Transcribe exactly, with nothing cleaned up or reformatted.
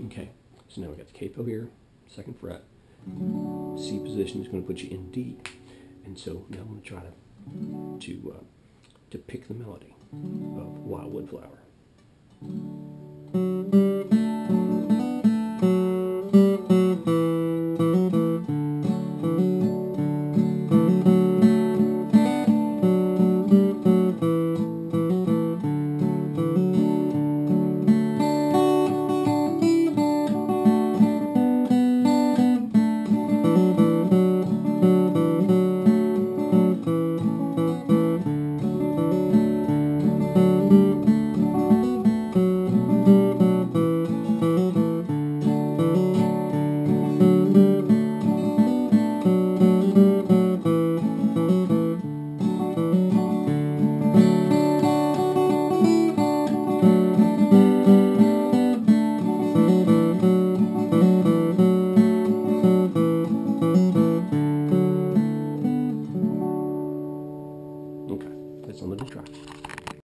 Okay, so now we got the capo here, second fret. C position is going to put you in D, and so now I'm going to try to to uh, to pick the melody of Wildwood Flower. Okay, that's on the track.